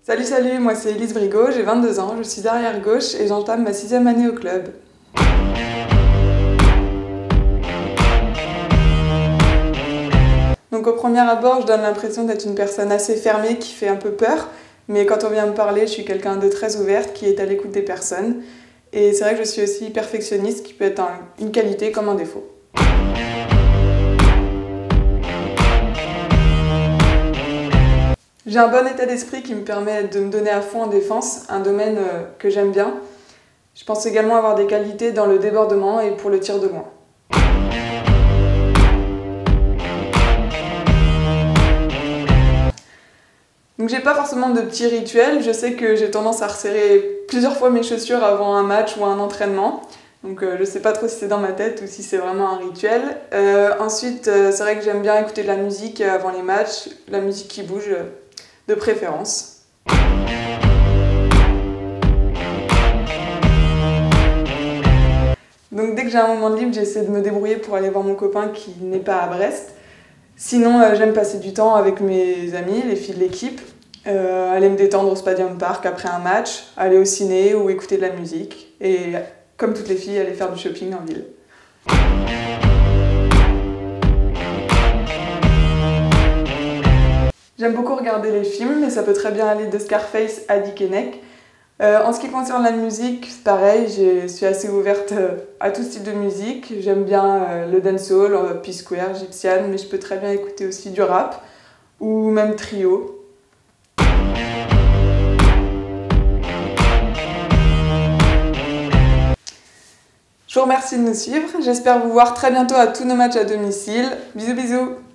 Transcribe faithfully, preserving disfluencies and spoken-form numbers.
Salut salut, moi c'est Elise Brigaud, j'ai vingt-deux ans, je suis arrière gauche et j'entame ma sixième année au club. Donc au premier abord, je donne l'impression d'être une personne assez fermée qui fait un peu peur, mais quand on vient me parler, je suis quelqu'un de très ouverte qui est à l'écoute des personnes. Et c'est vrai que je suis aussi perfectionniste, qui peut être un, une qualité comme un défaut. J'ai un bon état d'esprit qui me permet de me donner à fond en défense, un domaine que j'aime bien. Je pense également avoir des qualités dans le débordement et pour le tir de loin. Donc j'ai pas forcément de petits rituels, je sais que j'ai tendance à resserrer plusieurs fois mes chaussures avant un match ou un entraînement. Donc euh, je sais pas trop si c'est dans ma tête ou si c'est vraiment un rituel. Euh, ensuite, euh, c'est vrai que j'aime bien écouter de la musique avant les matchs, la musique qui bouge euh, de préférence. Donc dès que j'ai un moment de libre, j'essaie de me débrouiller pour aller voir mon copain qui n'est pas à Brest. Sinon, euh, j'aime passer du temps avec mes amis, les filles de l'équipe, euh, aller me détendre au Spadium Park après un match, aller au ciné ou écouter de la musique. Et comme toutes les filles, aller faire du shopping en ville. J'aime beaucoup regarder les films, mais ça peut très bien aller de Scarface à Dick et Neck. Euh, en ce qui concerne la musique, c'est pareil, je suis assez ouverte à tout style de musique. J'aime bien euh, le dancehall, euh, P-Square, Gypsian, mais je peux très bien écouter aussi du rap ou même trio. Je vous remercie de nous suivre, j'espère vous voir très bientôt à tous nos matchs à domicile. Bisous bisous!